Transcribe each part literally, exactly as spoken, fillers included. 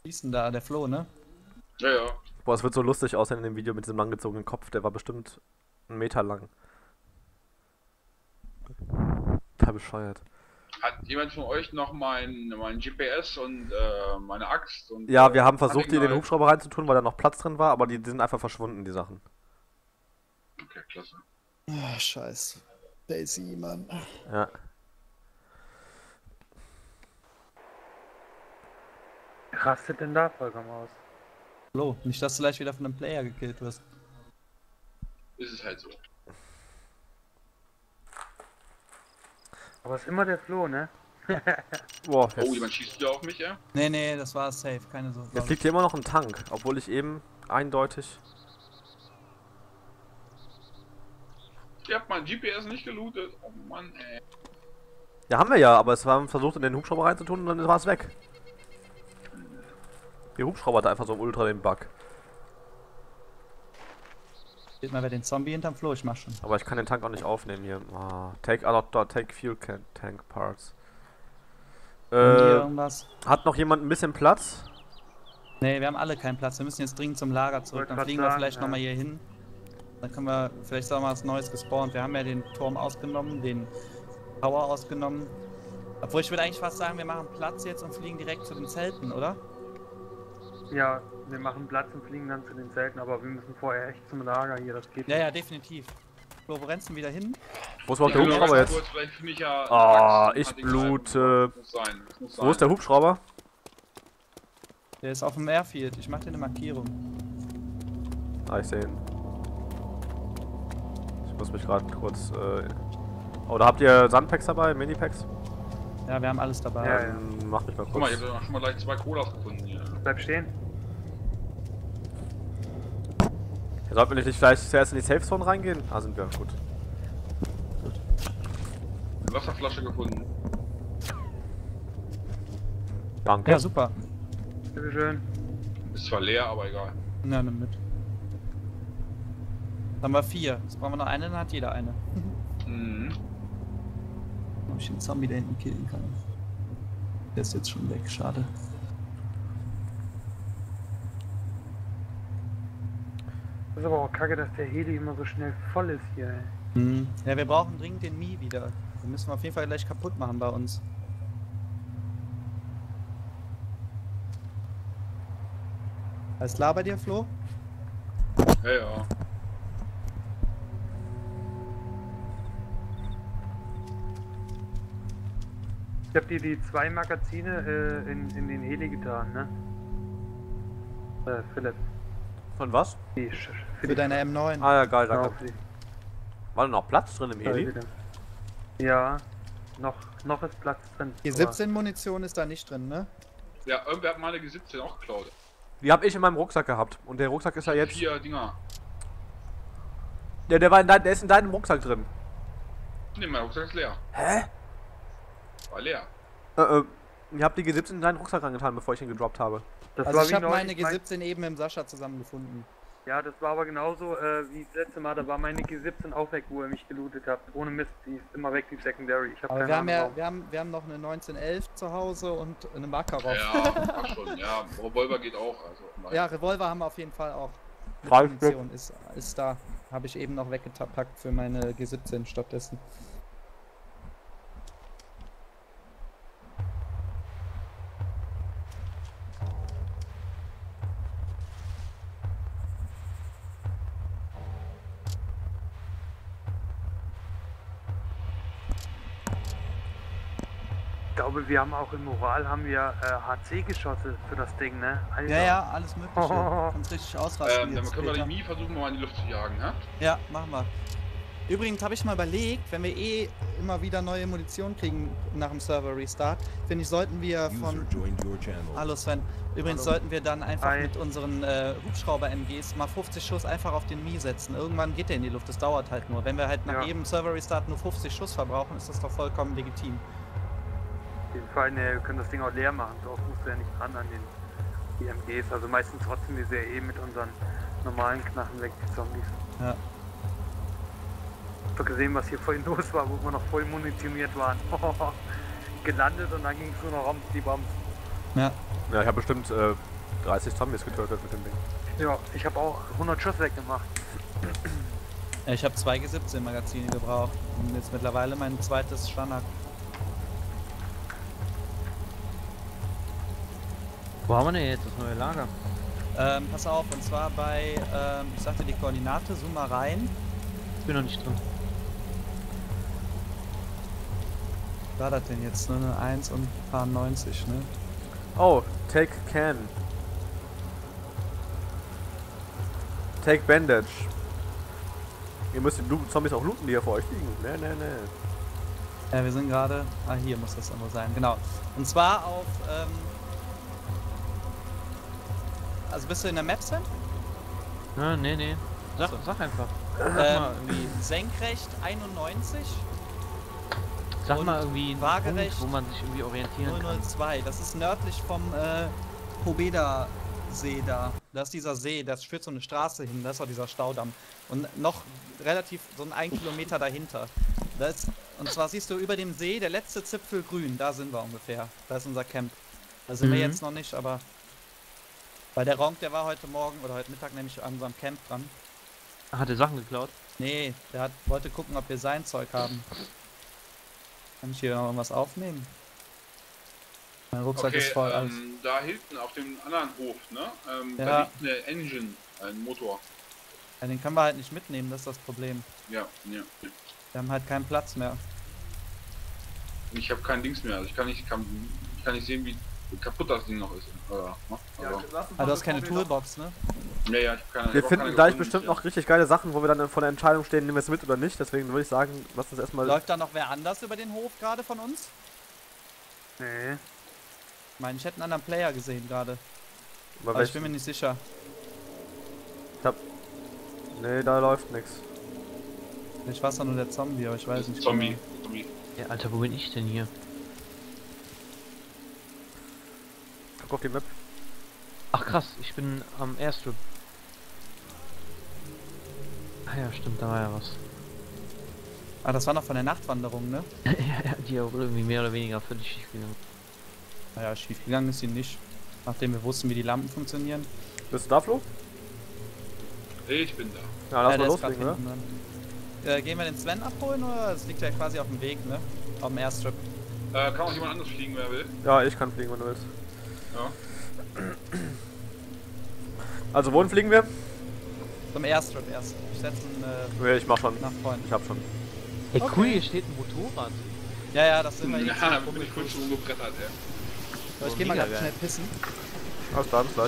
Wie ist denn da der Flo, ne? Ja, ja. Boah, es wird so lustig aussehen in dem Video mit diesem langgezogenen Kopf, der war bestimmt einen Meter lang. Total bescheuert. Hat jemand von euch noch mein, mein G P S und äh, meine Axt? Und, Ja, äh, wir haben versucht, die in den Hunting Hubschrauber reinzutun, weil da noch Platz drin war, aber die, die sind einfach verschwunden, die Sachen. Knife? Okay, klasse. Ah, scheiß. Daisy, Mann. Ja. Rastet denn da vollkommen aus? Flo, nicht, dass du gleich wieder von einem Player gekillt wirst. Ist es halt so. Aber es ist immer der Flo, ne? Boah, Oh, jetzt, jemand schießt wieder auf mich, ja? Nee, nee, das war safe, keine Sorge. jetzt liegt hier immer noch ein Tank, obwohl ich eben eindeutig... Ihr habt mein G P S nicht gelootet. Oh Mann, ey. Ja, haben wir ja, aber es war versucht, in den Hubschrauber reinzutun und dann war es weg. Der Hubschrauber hatte einfach so ultra den Bug. Seht mal, wer den Zombie hinterm Flo, ich mach schon. Aber ich kann den Tank auch nicht aufnehmen hier. Ah, take, ah, dort, take fuel can, tank parts. Haben die Äh, irgendwas? hat noch jemand ein bisschen Platz? Nee, wir haben alle keinen Platz. Wir müssen jetzt dringend zum Lager zurück. Wollte Dann grad fliegen wir sagen, vielleicht ja. nochmal hier hin. Dann können wir vielleicht auch mal was Neues gespawnt. Wir haben ja den Turm ausgenommen, den Tower ausgenommen. Obwohl ich würde eigentlich fast sagen, wir machen Platz jetzt und fliegen direkt zu den Zelten, oder? Ja, wir machen Platz und fliegen dann zu den Zelten, aber wir müssen vorher echt zum Lager hier, das geht Ja, ja, definitiv. Flo, wo rennst du denn wieder hin? Wo ist überhaupt der Ja, nur Hubschrauber ganz jetzt? kurz, vielleicht finde ich ja Ah, eine ich Axt und Hunting blute. Knife. Muss sein. Das muss Wo sein. ist der Hubschrauber? Der ist auf dem Airfield. Ich mach dir eine Markierung. Ah, ich sehe ihn. Ich muss mich gerade kurz... Äh oh, da habt ihr Sandpacks dabei, Minipacks? Ja, wir haben alles dabei. Ja, ja. Ähm, Mach mich mal Guck mal, kurz. ich habe schon mal gleich zwei Colas gefunden hier. Bleib stehen. Sollten wir nicht vielleicht zuerst in die Safe Zone reingehen? Ah, sind wir. Gut. Eine Wasserflasche gefunden. Danke. Ja, super. Bitteschön. Ist zwar leer, aber egal. Na, nimm mit. Dann haben wir vier. Jetzt brauchen wir noch eine, dann hat jeder eine. Mhm. Ob ich den Zombie da hinten killen kann. Der ist jetzt schon weg, schade. Das ist aber auch kacke, dass der Heli immer so schnell voll ist hier, ey. Hm. Ja, wir brauchen dringend den Mii wieder. Den müssen wir auf jeden Fall gleich kaputt machen bei uns. Alles klar bei dir, Flo? Ja, ja. Ich hab dir die zwei Magazine äh, in, in den Heli getan, ne? Äh, Philipp. Von was? Die Sch Für deine M neun. Ah ja, geil, Genau, danke. für die War da noch Platz drin im zwei Heli? wieder. Ja, noch, noch ist Platz drin. Die aber- siebzehn Munition ist da nicht drin, ne? Ja, irgendwer hat meine G siebzehn auch geklaut. Die hab ich in meinem Rucksack gehabt. Und der Rucksack ist ja jetzt... Vier Dinger. Der, der, war in dein, der ist in deinem Rucksack drin. Ne, mein Rucksack ist leer. Hä? War leer. Äh, äh, ich hab die G siebzehn in deinen Rucksack reingetan, bevor ich ihn gedroppt habe. Das Also war ich wie habe neulich meine G mein- siebzehn eben mit dem Sascha zusammen gefunden. Ja, das war aber genauso äh, wie das letzte Mal, da war meine G siebzehn auch weg, wo ihr mich gelootet habt. Ohne Mist, die ist immer weg, die Secondary. Ich hab Aber keine wir haben, Ahnung ja, warum. wir, haben, wir haben noch eine neunzehnhundertelf zu Hause und eine Makarov. Ja, ach schon. Ja, Revolver geht auch. Also, nein. Ja, Revolver haben wir auf jeden Fall auch. Mit Drei Munition ist, ist da. Habe ich eben noch weggepackt für meine G siebzehn stattdessen. Ich glaube, wir haben auch im Moral haben wir äh, H C-Geschosse für das Ding, ne? Alter. Ja, ja, alles mögliche. Kannst richtig ausrasten Ähm, dann jetzt können wir die später. Mii versuchen, mal in die Luft zu jagen, hä? Ja, machen wir. Übrigens habe ich mal überlegt, wenn wir eh immer wieder neue Munition kriegen nach dem Server-Restart, finde ich, sollten wir von... Hallo Sven. Übrigens Hallo. sollten wir dann einfach Hi. mit unseren äh, Hubschrauber-M Gs mal fünfzig Schuss einfach auf den Mii setzen. Irgendwann geht der in die Luft, das dauert halt nur. Wenn wir halt nach Ja. jedem Server-Restart nur fünfzig Schuss verbrauchen, ist das doch vollkommen legitim. Auf jeden Fall, ne, wir können das Ding auch leer machen. So oft musst du ja nicht ran an den die M Gs. Also meistens trotzdem wir sie ja eh mit unseren normalen Knarren weg, die Zombies. Ja. Ich hab gesehen, was hier vorhin los war, wo wir noch voll munitioniert waren. Gelandet und dann ging es nur noch um die Bombs. Ja. Ja, ich habe bestimmt äh, dreißig Zombies getötet mit dem Ding. Ja, ich habe auch hundert Schuss weggemacht. Ja, ich habe zwei G siebzehn Magazine gebraucht und jetzt mittlerweile mein zweites Standard. Wo haben wir denn jetzt das neue Lager? Ähm, pass auf, und zwar bei, ähm, ich sagte die Koordinate, zoom mal rein. Ich bin noch nicht drin. Was war das denn jetzt? Nur eine eins und ein paar neunzig, ne? Oh, take can. Take Bandage. Ihr müsst die Lu- Zombies auch looten, die hier vor euch liegen. Ne, ne, ne. Ja, wir sind gerade. Ah, hier muss das irgendwo sein, genau. Und zwar auf. Ähm, also bist du in der Map, Sam? Ah, nee, nee. Sag, So. sag einfach. Sag Ähm, mal irgendwie, senkrecht einundneunzig, sag und mal irgendwie einen waagerecht Punkt, wo man sich irgendwie orientieren null null kann. zwei. Das ist nördlich vom äh, Pobeda-See da. Da ist dieser See, da führt so eine Straße hin, da ist auch dieser Staudamm. Und noch relativ so ein ein Kilometer dahinter. Da ist, und zwar siehst du über dem See, der letzte Zipfel grün, da sind wir ungefähr. Da ist unser Camp. Da sind Mhm. wir jetzt noch nicht, aber. Weil der Ronk, der war heute Morgen oder heute Mittag nämlich an unserem Camp dran. Hat er Sachen geklaut? Nee, der hat, wollte gucken, ob wir sein Zeug haben. Kann ich hier noch irgendwas aufnehmen? Mein Rucksack Okay, ist voll. alles. ähm, da hinten auf dem anderen Hof, ne? Ähm, Ja. Da liegt eine Engine, ein Motor. Ja, den können wir halt nicht mitnehmen, das ist das Problem. Ja, ja. ja. Wir haben halt keinen Platz mehr. Ich habe kein Dings mehr, also ich kann nicht, kann, ich kann nicht sehen, wie kaputt das Ding noch ist. Äh, ne? Also, Ah, du hast keine Toolbox, ne? ja, ja, ich hab keine, Wir ich hab auch finden keine gleich gefunden bestimmt bisher. noch richtig geile Sachen, wo wir dann vor der Entscheidung stehen, nehmen wir es mit oder nicht. Deswegen würde ich sagen, lass uns erstmal. Läuft da noch wer anders über den Hof gerade von uns? Nee. Ich meine, ich hätte einen anderen Player gesehen gerade. Über Aber ich bin welchen- mir nicht sicher. Nee, da läuft nix. Ich war nur der Zombie, aber ich weiß nicht. Zombie. Zombie. Ja, Alter, wo bin ich denn hier? Guck auf die Map. Ach krass, ich bin am Airstrip. Ah ja, stimmt, da war ja was. Ah, das war noch von der Nachtwanderung, ne? ja, ja, die auch irgendwie mehr oder weniger völlig schief gegangen. Naja, schief gegangen ist sie nicht. Nachdem wir wussten, wie die Lampen funktionieren. Bist du da, Flo? Ich bin da. Ja, lass Ja, mal der ist grad loslegen, oder? hinten dran. Äh, gehen wir den Sven abholen oder? Es liegt ja quasi auf dem Weg, ne? Auf dem Airstrip. Äh, kann auch jemand anderes fliegen, wer will. Ja, ich kann fliegen, wenn du willst. Ja. Also, wohin fliegen wir? Zum Airstrip erst. Ich setze ihn äh, Nee, ich mach schon. nach vorne. Ich hab schon. Ey, Okay. cool, hier steht ein Motorrad. Ja, ja, das sind wir Ja, jetzt. da bin ich kurz schon umgebrettert, ey. So, ich Oh, geh mal mega ganz geil. schnell pissen. Alles klar, bis gleich.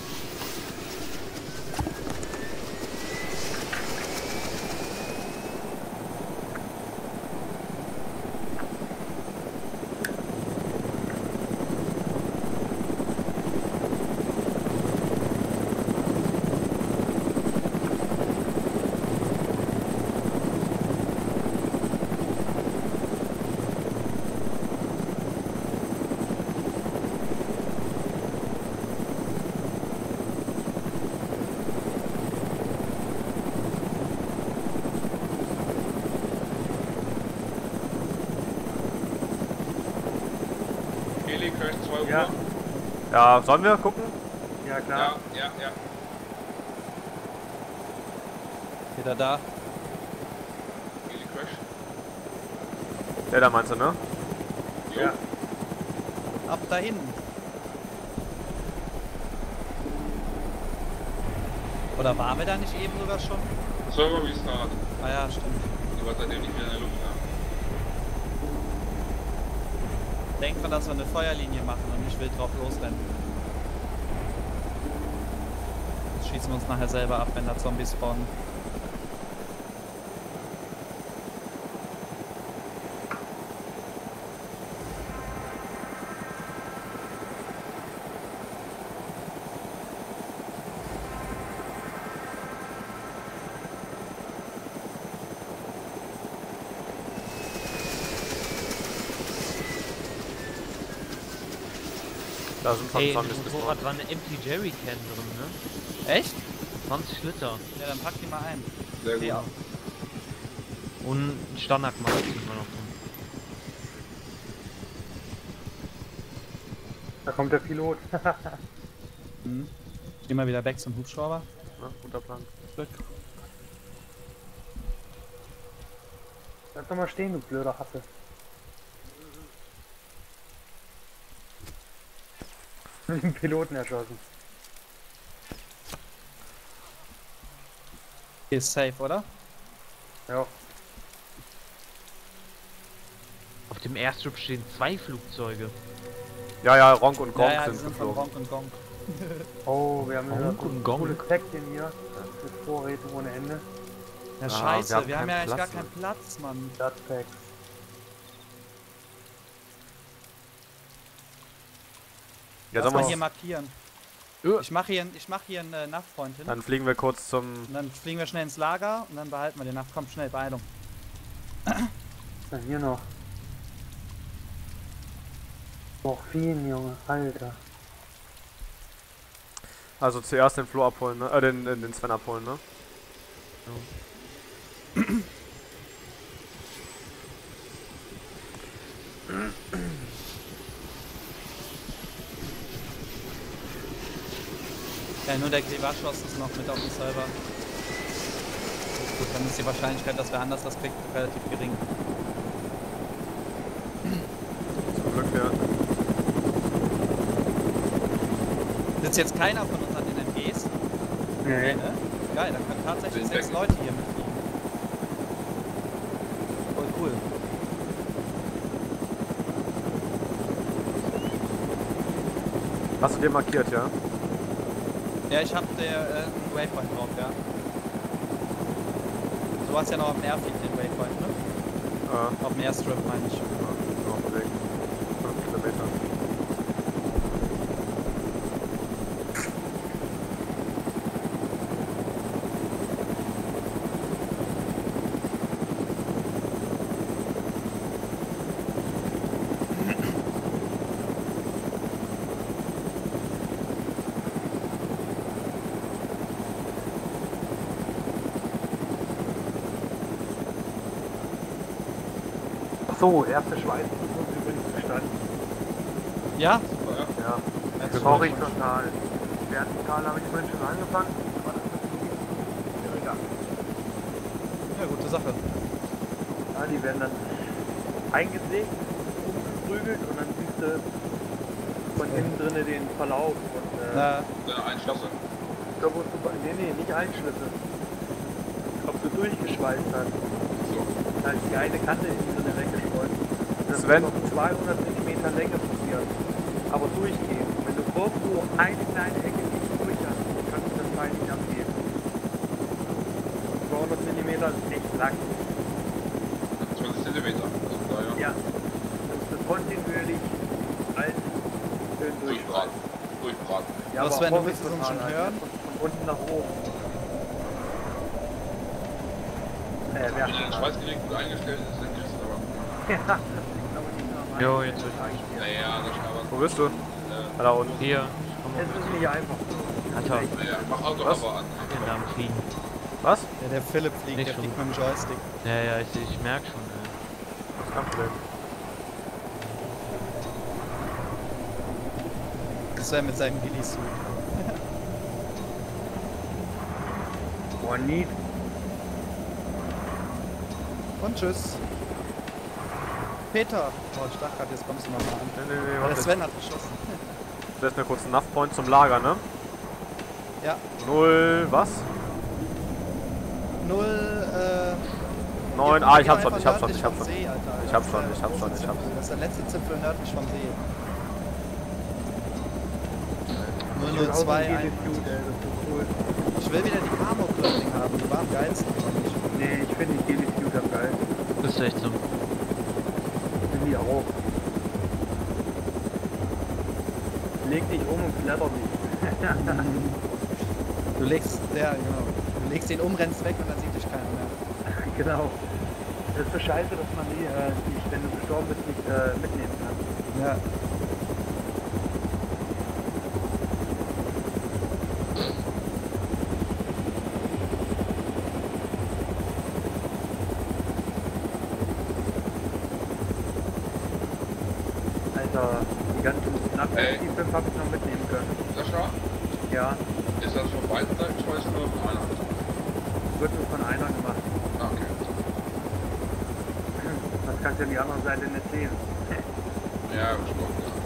Heli, Crash zwei Uhr. Ja. Ja, sollen wir gucken? Ja, Ja, klar. ja, ja. Wieder da. Heli, Crash. Der da meinst du, ne? Jo. Ja. Ab dahin. Oder waren wir da nicht eben sogar schon? Server Restart. Ah ja, stimmt. Die war seitdem nicht mehr in der Luft, ne? Denkt dran, dass wir eine Feuerlinie machen und nicht wild drauf losrennen. Jetzt schießen wir uns nachher selber ab, wenn da Zombies spawnen. Da sind schon Ey, in Zombies dem gespawnt. Motorrad war eine Empty Jerrycan drin, ne? Echt? zwanzig Liter. Ja, dann pack die mal ein. Sehr gut. Ja. Und ein Standardmagazin war noch drin. Da kommt der Pilot. Mhm. Geh mal wieder weg zum Hubschrauber. Ja, guter Plan. Glück. Bleib doch mal stehen, du blöder Hasse. Den Piloten erschossen. Hier ist safe, oder? Ja. Auf dem Airstrip stehen zwei Flugzeuge. Ja, ja, Ronk und Gong ja, ja, die sind sind von geflogen. Ronk und Gong. Oh, wir haben wieder Gonk so und ein Gonk. cooles Päckchen hier. Mit Vorräten ohne Ende. Ja, Ah, scheiße, wir haben wir haben keinen ja eigentlich gar Platz, keinen Platz, Mann. Stadtpacks. Ja, Lass sollen mal wir hier markieren. Ja. Ich mache hier, ich mach hier einen äh, Nav-Point hin. Dann fliegen wir kurz zum. Und dann fliegen wir schnell ins Lager und dann behalten wir den Nav. Komm, schnell, Beeilung. Was ist denn hier noch? Morphin, Junge, Alter. Also zuerst den Flo abholen, ne? Äh, den, den den Sven abholen, ne? Ja, nur der Grevachos ist noch mit auf dem Server. Gut, dann ist die Wahrscheinlichkeit, dass wer anders das kriegt, relativ gering. Zum Glück, ja. Sitzt jetzt keiner von uns an den M Gs? Nee. Ne? Geil, dann können tatsächlich Sind sechs weg. Leute hier mitfliegen. Voll cool. Hast du den markiert, ja? Ja, ich hab der äh, einen Waypoint drauf, ja. Du hast ja noch auf dem Airfield den Waypoint, ne? Ja. Auf dem Airstrip meine ich. Ja, auf dem Weg. fünf Kilometer. So, erste Schweiß ist übrigens bestanden. Ja? Ja. Ja. Jetzt Horizontal. Vertikal habe ich vorhin schon angefangen. Aber das ist ja egal. Ja, gute Sache. Ja, die werden dann eingesägt, umgeprügelt und dann siehst du von innen drinne den Verlauf. Und äh, Na, Dann ein Schlüssel. da musst du, bei- nee, nee, nicht Einschlüsse. Ob du durchgeschweißt hast. So. Da ist die eine Kante innen drinne weggeschweißt. Das Sven? muss auf zweihundert Millimeter Länge passieren. Aber durchgehen. Wenn du irgendwo eine kleine Ecke nicht durch hast, kannst du das Teil nicht abgeben. zweihundert Millimeter ist echt lang. zwanzig Zentimeter. Also da, ja. Ja. Das ist kontinuierlich alt schön Durchbraten. durchbraten. Durchbraten. Ja, Was, aber Sven, du willst es uns horizontal schon halt, hören? Von, von unten nach oben. Äh, wer Wenn der Schweißgerät gut eingestellt ist, dann kriegst du aber. Ja, ich glaube nicht normal. Jo, jetzt ist Naja, das ist aber. Wo bist du? Äh, Ah, da unten. Hier. Es ist nicht einfach. Alter, naja, mach Auto Was? aber an. ich bin da am Fliegen. Was? ja, der Philipp fliegt, Nicht der schon. fliegt mit dem Joystick. Ja, ja, ich, ich merk schon. Ey. Das ist kein Problem. Das wäre mit seinem Gilly-Suit. Boah, nie. Und tschüss. Peter! Oh, ich dachte gerade, jetzt kommst du nochmal an. Nee, nee, nee, Der warte. Sven hat geschossen. Setz mir kurz einen Nav-Point zum Lager, ne? Ja, Null, was? null, äh... Neun, hier, ah, ich geh hab's schon, einfach ich hab's schon, nördlich ich hab's vom schon. See, Alter. Ich Das hab's ist schon, der ich hab's schon, große ich hab's Zipfel. Das ist der letzte Zipfel nördlich vom See. null null zwei, Außen ein. geht es gut, ey, das ist cool. Ich will wieder die Camo-Clothing haben, die war am geilsten, fand ich. Nee, ich finde die Gilly Suit am geil. Das ist echt so. Finde die auch. Leg dich um und kletter nicht. Du legst, ja, genau. Du legst den um, rennst weg und dann sieht dich keiner mehr. Genau. Das ist so scheiße, dass man die, äh, nicht, wenn du gestorben bist, nicht äh, mitnehmen kann. Ja. Alter, die ganzen Ey. Nachrichten, die fünf habe ich noch mitnehmen können. Sascha, Ja, Ist das von beiden Seiten schmeißen oder von einer Seite? wird nur von einer gemacht. Ah, okay. Das kannst du ja die andere Seite nicht sehen. Ja, schon mal klar.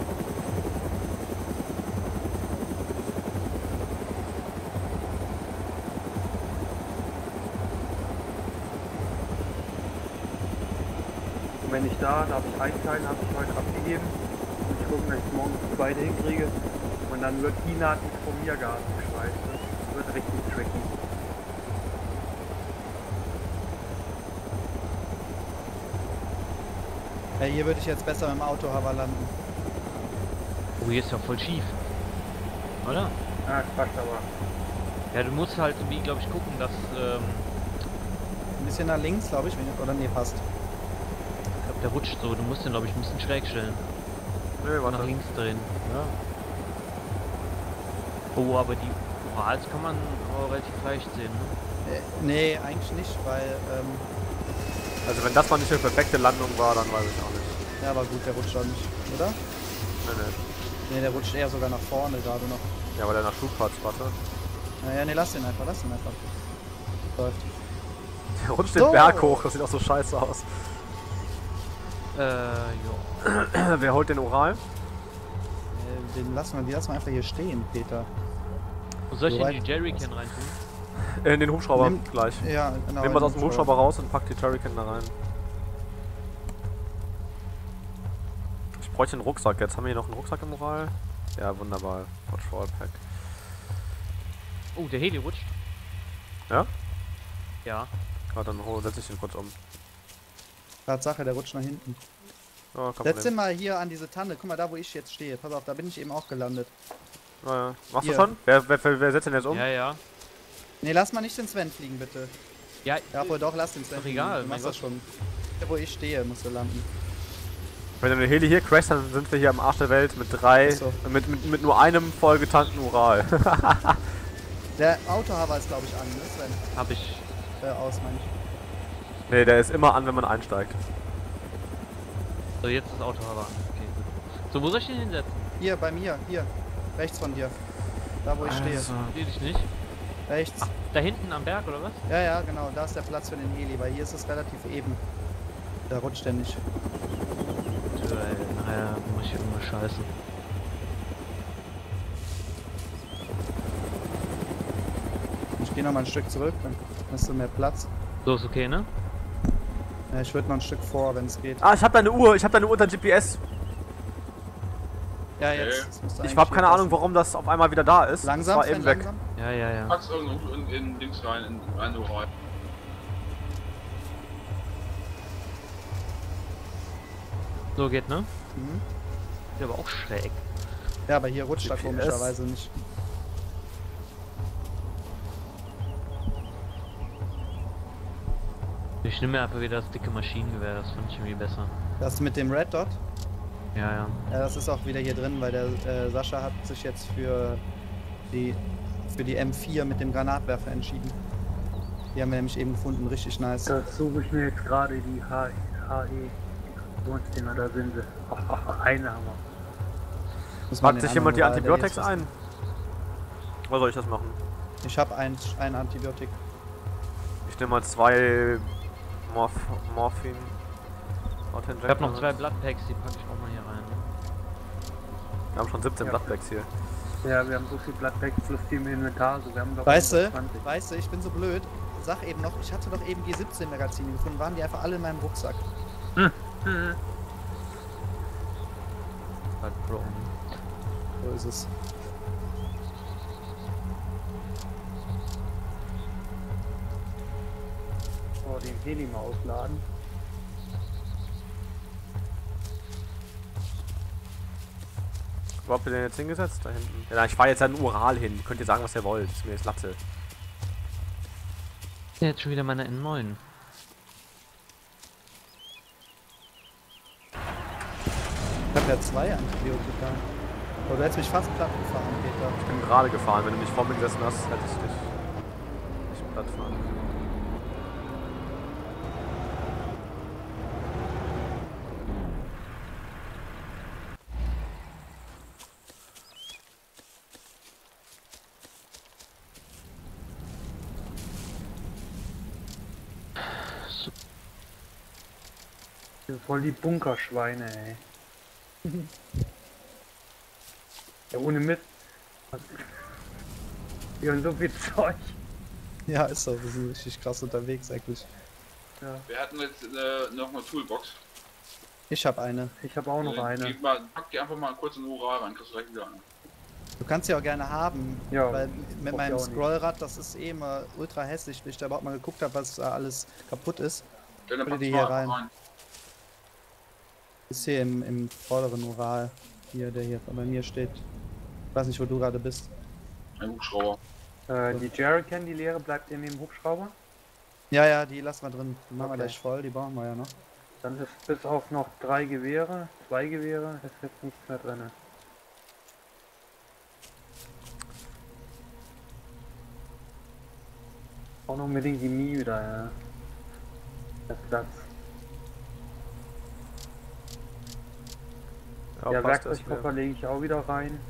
Und wenn ich da, da habe ich einen Teil, habe ich heute abgegeben. Und ich gucke, dass ich morgen das zweite hinkriege. Und dann wird die Naht nicht von mir Gas geschweißt. Das wird richtig tricky. Ja, hier würde ich jetzt besser mit dem Autohover landen. Oh, hier ist ja voll schief. Oder? Ah, Quatsch, aber. Ja, du musst halt irgendwie, glaube ich, gucken, dass, ähm, Ein bisschen nach links, glaube ich, wenn- oder nee, passt. ich glaube, der rutscht so. Du musst den, glaube ich, ein bisschen schräg stellen. Nö, Nach warte. links drehen. Ja. Oh, aber die Urals kann man aber relativ leicht sehen, ne? Äh, nee, eigentlich nicht, weil, ähm, Also wenn das mal nicht eine perfekte Landung war, dann weiß ich auch nicht. ja, aber gut, der rutscht auch nicht, oder? Nee, nee. Nee, der rutscht eher sogar nach vorne gerade noch. Ja, weil der nach Schub hat, warte. Naja, nee, lass den einfach, lass den einfach. Läuft. Der rutscht den So. Berg hoch, das sieht auch so scheiße aus. Äh, ja. Wer holt den Ural? Äh, Den lassen wir, die lassen wir einfach hier stehen, Peter. Wo soll ich So denn die weit- Jerrycan reintun? Äh, In den Hubschrauber Nimm- gleich. Ja, genau. Nehmen wir aus dem Hubschrauber raus und pack die Turrican da rein. Ich bräuchte einen Rucksack. Jetzt haben wir hier noch einen Rucksack im Ural. Ja, wunderbar. Patrol Pack. Oh, der Heli rutscht. Ja? Ja. Ja, dann hol- setz ich den kurz um. Tatsache, der rutscht nach hinten. Ja, kein Setz Problem. den mal hier an diese Tanne. Guck mal, da wo ich jetzt stehe. Pass auf, da bin ich eben auch gelandet. Ja, ja. Machst Hier. du schon? Wer, wer, wer, wer setzt den jetzt um? Ja, ja. Nee, lass mal nicht den Sven fliegen, bitte. Ja, Ja, wohl doch, lass den Sven Doch fliegen. egal, Du mein machst das schon. Da wo ich stehe, musst du landen. Wenn der Heli hier crasht, dann sind wir hier am Arsch der Welt mit drei, Ach so. mit, mit, mit nur einem vollgetankten Ural. Der Autohover ist, glaube ich, an, ne, Sven? hab ich. Äh, aus, meine ich. Nee, der ist immer an, wenn man einsteigt. So, jetzt ist das Auto aber an. Okay, gut. So, wo soll ich den hinsetzen? Hier, bei mir, hier. Rechts von dir. Da wo ich stehe. Sehe dich nicht. Rechts. Da hinten am Berg oder was? Ja, ja, genau. Da ist der Platz für den Heli, weil hier ist es relativ eben. Da rutscht der nicht. Tö, ey, nachher muss ich irgendwas scheißen. Ich gehe noch mal ein Stück zurück, dann hast du mehr Platz. So ist okay, ne? Ja, ich würde noch ein Stück vor, wenn es geht. Ah, ich hab deine Uhr, ich hab deine Uhr unter G P S. Ja, jetzt. das müsste Ich eigentlich hab keine hier Ahnung, passen. warum das auf einmal wieder da ist. Langsam, das war Sven, eben weg. langsam. Ja, ja, ja. Pack's irgendwo in, in Dings rein, in eine Uhr rein. So geht, ne? Mhm. Ist aber auch schräg. Ja, aber hier rutscht er G P S. komischerweise nicht. Ich nehme mir einfach wieder das dicke Maschinengewehr, das finde ich irgendwie besser. Das mit dem Red Dot, Ja, ja. ja, das ist auch wieder hier drin, weil der äh, Sascha hat sich jetzt für die für die M vier mit dem Granatwerfer entschieden. Die haben wir nämlich eben gefunden, richtig nice. Da suche ich mir jetzt gerade die H E Explosionsdinger, da sind sie. Eine haben wir. Muss man Packt den sich jemand die anderen Ural, der Antibiotics jetzt ein? Oder soll ich das machen? ist- Ich habe ein, ein Antibiotik. Ich nehme mal zwei Morph Morphin. Ich habe noch zwei Bloodpacks, die packe ich auch mal hier rein. Ne? Wir haben schon siebzehn Ja. Bloodbags hier. Ja, wir haben so viel Blattback plus die im Inventar, also wir haben doch Weißt du, zwanzig. weißt du, ich bin so blöd. Sag eben noch, ich hatte doch eben G siebzehn Magazine gefunden, waren die einfach alle in meinem Rucksack. Mhm. Halt Pro. So ist es. Oh, den Heli mal ausladen. Wo habt ihr den jetzt hingesetzt? Da hinten. Ja, ich fahre jetzt an den Ural hin. Könnt ihr sagen, was ihr wollt. Ist mir jetzt Latte. Ja, jetzt schon wieder meine N neun. Ich habe ja zwei Antibiotika. Oh, du hättest mich fast platt gefahren, Peter. Ich bin gerade gefahren. Wenn du nicht vor mir gesessen hast, hätte ich dich nicht platt fahren. Das sind voll die Bunkerschweine, ey. Ja, ohne Mist. Wir haben so viel Zeug. Ja, ist so. Wir sind richtig krass unterwegs eigentlich. Ja, Wir hatten jetzt äh, noch eine Toolbox. Ich habe eine. ich habe auch noch Äh, eine. Gib mal, pack die einfach mal kurz in den Ural rein, kriegst du direkt wieder eine. Du kannst sie auch gerne haben, Ja, weil mit brauch meinem ich auch nicht. Scrollrad, das ist eh immer ultra hässlich, bis ich da überhaupt mal geguckt habe, was da alles kaputt ist. Dann Hol packst die du hier mal einfach rein. Ist hier im, im vorderen Ural. Hier, der hier bei mir steht. Ich weiß nicht, wo du gerade bist. Ein Hubschrauber. Äh, die Jerrycan, die leere, bleibt in dem Hubschrauber. Ja, ja, die lassen wir drin. Die machen wir Okay. gleich voll, die brauchen wir ja noch. Dann ist bis auf noch drei Gewehre, zwei Gewehre, ist jetzt nichts mehr drin. Auch noch unbedingt die Mii wieder, ja. Das Platz. Ja, Der passt das Werkzeugkoffer lege ich auch wieder rein.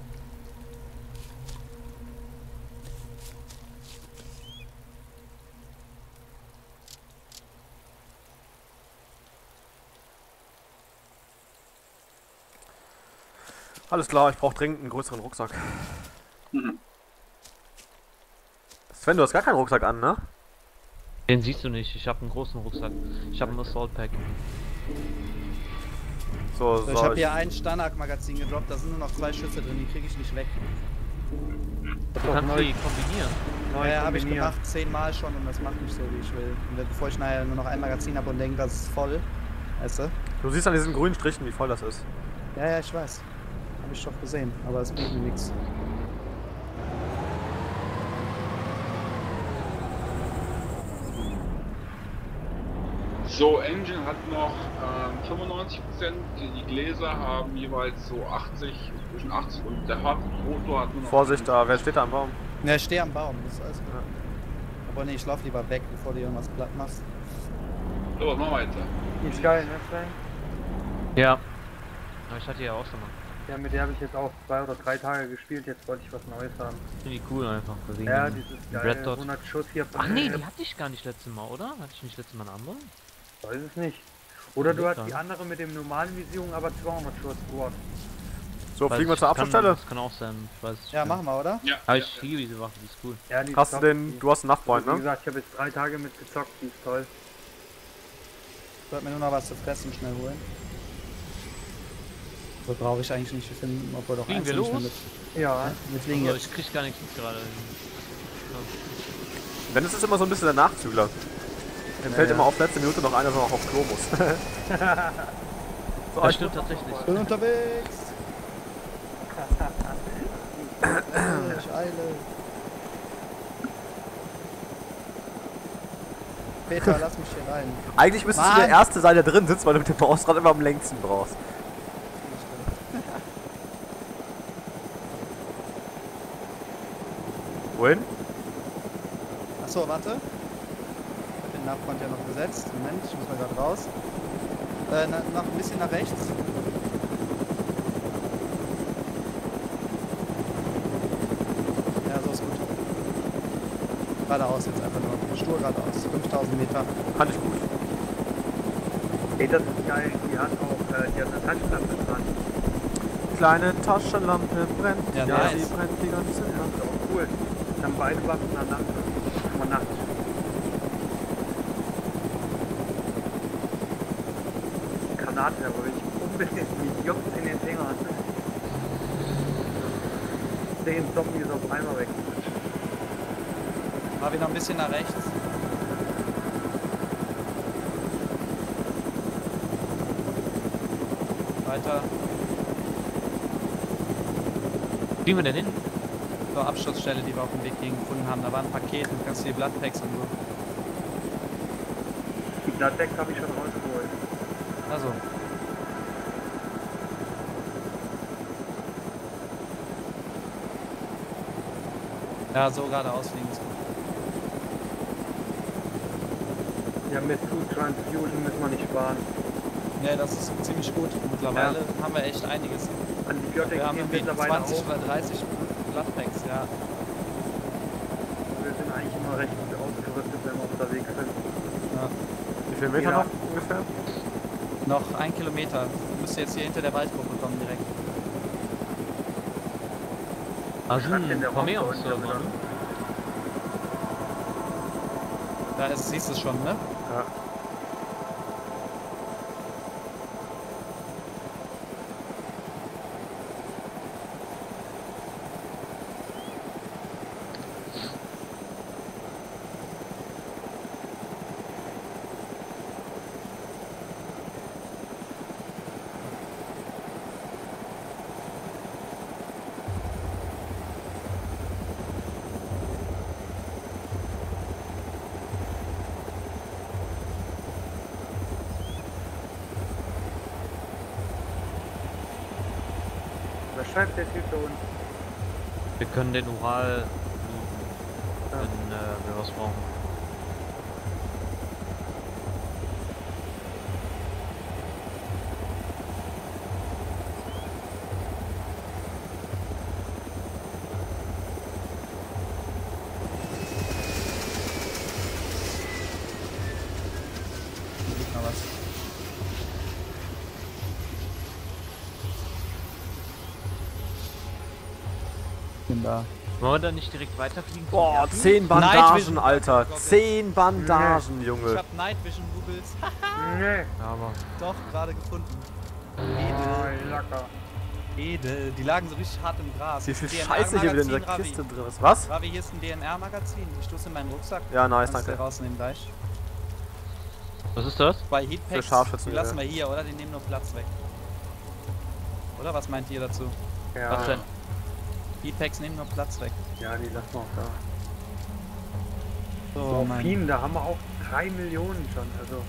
Alles klar, ich brauche dringend einen größeren Rucksack. Mhm. Sven, du hast gar keinen Rucksack an, ne? Den siehst du nicht, ich habe einen großen Rucksack. Ich habe einen Assault Pack. So, So, so. ich habe hier ein Stanak-Magazin gedroppt, da sind nur noch zwei Schüsse drin, die kriege ich nicht weg. Das Du ist kannst neu, die kombinieren. neu Ja, habe ich kombinieren. gemacht, zehnmal schon und das macht nicht so, wie ich will. Und bevor ich nachher nur noch ein Magazin habe und denke, das ist voll, weißt du? Du siehst an diesen grünen Strichen, wie voll das ist. Ja, ja, ich weiß. Habe ich doch gesehen, aber es bringt mir nichts. So, Engine hat noch ähm, fünfundneunzig Prozent, die, die Gläser haben jeweils so achtzig, zwischen achtzig und der Motor hat nur noch... Vorsicht, da, wer steht da am Baum? Ja, ich stehe am Baum, das ist alles gut. Aber nee, ich lauf lieber weg, bevor du irgendwas platt machst. So, was machen wir jetzt? Die ist geil, ne Sven? Ja. Aber ich hatte ja auch schon mal. Ja, mit der habe ich jetzt auch zwei oder drei Tage gespielt, jetzt wollte ich was Neues haben. Finde die cool einfach. Wegen Ja, dem dieses Red geile Dot. hundert Schuss hier von Ach nee, der die hatte ich gar nicht letztes Mal, oder? Hatte ich nicht letztes Mal eine andere? weiß es nicht. Oder du Ja, hast klar. die andere mit dem normalen Visierung, aber zweihundert Schuss Squad. So, Weiß fliegen wir ich, zur kann- Abschlussstelle. Das kann auch sein, ich weiß es Ja, nicht. machen wir, oder? Ja, Aber ja, ich liebe diese Waffe, die ist cool. Ja, die ist Hast du top. den, Die- du hast einen Nachfreund, Wie ne? gesagt, ich habe jetzt drei Tage mit gezockt, die ist toll. Ich wollte mir nur noch was zu fressen schnell holen. So brauche ich eigentlich nicht finden, obwohl doch Fliegen eins wir nicht mehr los? mit. Ja, Wir fliegen Also, jetzt. ich krieg gar nichts mit gerade. Wenn es ist immer so ein bisschen der Nachzügler. Dem fällt ja. immer auf letzte Minute noch einer, der noch auf Klo muss. So, Das ich, stimmt tatsächlich. Bin unterwegs! Ich eile. Peter, lass mich hier rein. eigentlich müsstest du Mann. der Erste sein, der drin sitzt, weil du mit dem Mausrad immer am längsten brauchst. Wohin? Achso, warte. Ich hab den Nachfront ja noch gesetzt. Moment, ich muss mal gerade raus. Äh, na, noch ein bisschen nach rechts. Ja, so ist gut. Geradeaus jetzt einfach nur. Stur geradeaus. fünftausend Meter. Kann ich gut. ey, das ist geil. Die hat auch, äh, die hat eine Taschenlampe dran. Kleine Taschenlampe brennt. Ja, ja nice. sie brennt die ganze Das Nacht. ist auch cool. Dann beide Waffen an Lampe. Kann man nachts. Granate, aber ich unbedingt mit Jungs in den Fingern. Zehn Zombies auf einmal weg. Mal wieder ein bisschen nach rechts. Weiter Fliegen wir denn hin? zur Absturzstelle, die wir auf dem Weg hierhin gefunden haben. Da waren Pakete und ganz viele Bloodpacks und so. Die Bloodbags habe ich schon rausgeholt. Also. Ja, so geradeaus fliegen ist gut. Ja, mit Food Transfusion müssen wir nicht sparen. Ja, das ist ziemlich gut. Mittlerweile haben wir echt einiges. Antibiotika Wir haben gehen irgendwie mittlerweile zwanzig auch. oder dreißig Bloodpacks, ja. Wir sind eigentlich immer recht gut ausgerüstet, wenn wir unterwegs sind. Wie viele Meter Ja. noch ungefähr? Noch ein Kilometer. Du müsst jetzt hier hinter der Waldgruppe kommen direkt. Also, Schreibt denn der komm her Rock aus da der unten Mann. wieder? Da ist, siehst du es schon, ne? Ja. Was schreibt der Typ da unten? Wir können den Ural looten, Ja. wenn äh, wir was brauchen. Hier liegt noch was. Bin da. Wollen wir da nicht direkt weiterfliegen? zum Boah, Airfield? zehn Night Bandagen, Vision. Alter. Goggles. Zehn Bandagen, Ich Junge. hab Night Vision Googles. Nee. Ja, aber Doch, gerade gefunden. Oh, lecker. Edel. Die lagen so richtig hart im Gras. Wie viel D N Scheiße hier wieder in dieser Magazin, Kiste Ravi. drin ist. Was? Ravi, hier ist ein D N R-Magazin. Ich stoße in meinen Rucksack. Ja, nice, Kannst du danke. rausnehmen gleich. was ist das? Bei Heatpacks, Scharfschützen, die lassen ja. wir hier, oder? Die nehmen nur Platz weg. Oder was meint ihr dazu? Ja, Was denn? Heatpacks nehmen nur Platz weg. ja, die lassen wir auch da. So, Morphin, da haben wir auch drei Millionen schon, also.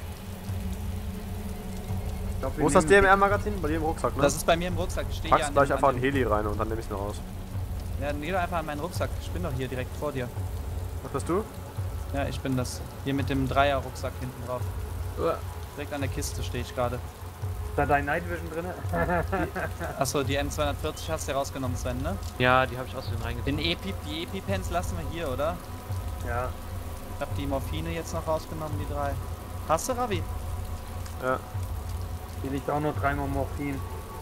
Ich glaub, wir Wo ist das D nehmen- M R-Magazin? Bei dir im Rucksack, ne? Das ist bei mir im Rucksack. Ich stehe hier Packst an gleich dem, einfach an ein dem, Heli rein und dann nehme ich es mir raus. Ja, geh doch einfach an meinen Rucksack. Ich bin doch hier direkt vor dir. Was bist du? Ja, ich bin das. Hier mit dem Dreier-Rucksack hinten drauf. Direkt an der Kiste stehe ich gerade. Ist da dein Night Vision drin? Achso, die M zweihundertvierzig hast du ja rausgenommen, Sven, ne? Ja, die habe ich außerdem reingetan. Den Epi, die Epi-Pens lassen wir hier, oder? Ja. Ich hab die Morphine jetzt noch rausgenommen, die drei. Hast du, Ravi? Ja. Hier liegt auch noch dreimal Morphin.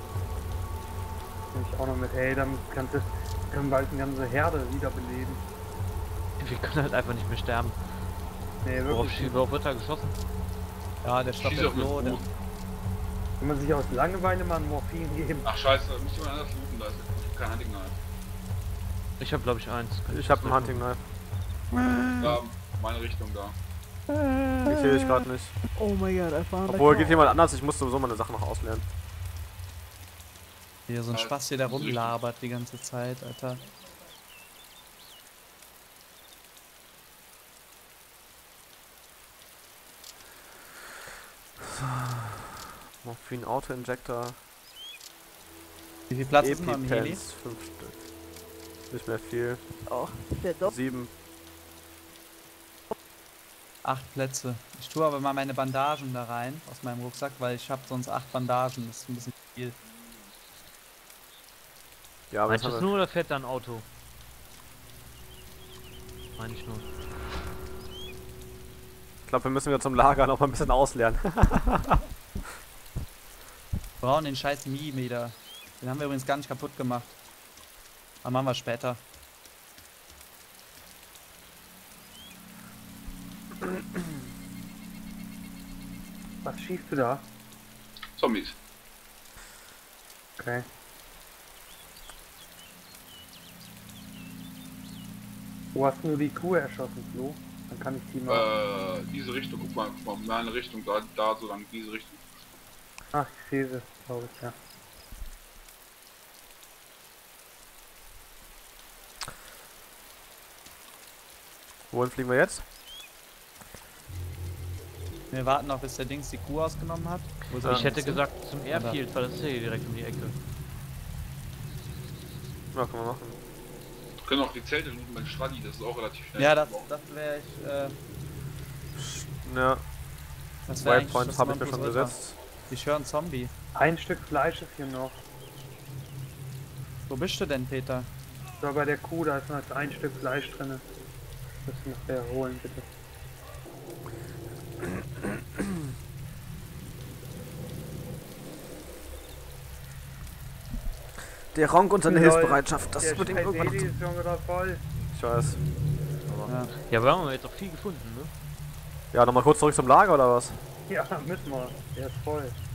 Nehme ich auch noch mit. Ey, damit kannst du, können bald eine ganze Herde wiederbeleben. Wir können halt einfach nicht mehr sterben. Nee, Worauf, wirklich. schie- worauf wird da geschossen? Ja, der Stopp Schieß der auf das Flo. Der, Boot. Wenn man sich aus Langeweile mal ein Morphin geben. Ach scheiße, muss jemand anders looten, da ist ich hab kein Hunting Knife. Ich habe glaube ich eins. Kann Ich habe ein das Hunting Knife. Da, meine Richtung da. Ich sehe dich gerade nicht. oh mein Gott, einfach. Obwohl, geht jemand anders. Ich muss sowieso meine Sachen noch auslernen. Hier so ein Ja, Spaß hier, der das ist richtig. rumlabert die ganze Zeit, Alter. Morphin Auto-Injector. Wie viel Platz ist noch im Heli? Epipens, fünf Stück. Nicht mehr viel. Oh, der Dopp. Sieben. Acht Plätze. Ich tue aber mal meine Bandagen da rein aus meinem Rucksack, weil ich habe sonst acht Bandagen. Das ist ein bisschen viel. Ja, aber Meinst du das das haben wir- nur oder fährt da ein Auto? Meine ich nur. ich glaube, wir müssen wieder zum Lager noch mal ein bisschen auslernen. Wir brauchen den scheiß Mii wieder. Den haben wir übrigens gar nicht kaputt gemacht. Aber machen wir später. Was schießt du da? Zombies. Okay. Wo hast du die Kuh erschossen, Flo? Dann kann ich die mal. Äh, diese Richtung, guck mal, guck mal, meine Richtung, da, da so lang, diese Richtung. Ach, ich sehe sie, glaube ich, ja. Wohin fliegen wir jetzt? Wir warten noch, bis der Dings die Kuh ausgenommen hat. Wo soll Ich hätte hin? gesagt zum Airfield, weil das ist ja hier direkt um die Ecke. Ja, können wir machen. Wir können auch die Zelte looten mit Stradi, das ist auch relativ schnell. Ja, das, das wäre ich. Äh, Ja, das wäre eigentlich Waypoints das habe ich mir schon Nonplusultra. gesetzt. Ich höre einen Zombie. Ein Stück Fleisch ist hier noch. Wo bist du denn, Peter? So, bei der Kuh, da ist noch ein Stück Fleisch drin. Das müssen wir noch holen, bitte. Der Ronk und seine Lol, Hilfsbereitschaft, das Der wird ihm scheiß irgendwann... Heli ist schon wieder voll. Ich weiß. Ja. Ja, wir haben jetzt auch viel gefunden, ne? Ja, nochmal kurz zurück zum Lager oder was? Ja, müssen wir. Der ist voll.